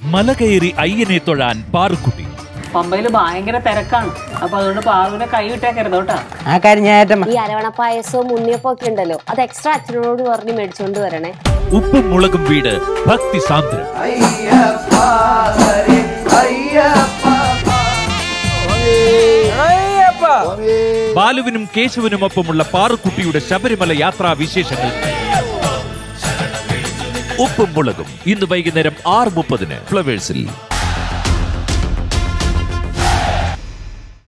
മല കയറി അയ്യനെ തൊഴാൻ പാറുക്കുട്ടി. പമ്പയില് ഭയങ്കര തിരക്കാണ്. അപ്പൊ അതുകൊണ്ട് പാറുവിനെ കൈ വിട്ടേക്കരുത് കേട്ടോ. ആ കാര്യം ഞാൻ ഈ അരവണ പായസവും ഉണ്ണിയപ്പം ഒക്കെ ഉണ്ടല്ലോ, അത് എക്സ്ട്രാ അച്ഛനോട് പറഞ്ഞ് മേടിച്ചോണ്ട് വരണേ. ഉപ്പും മുളകും വീട് ഭക്തി സാന്ദ്രം. ബാലുവിനും കേശവനുമൊപ്പമുള്ള പാറുക്കുട്ടിയുടെ ശബരിമല യാത്രാ വിശേഷങ്ങൾ. ഉപ്പും മുളകും ഇന്ന് വൈകുന്നേരം 6:30 ഫ്ലവേഴ്സിൽ.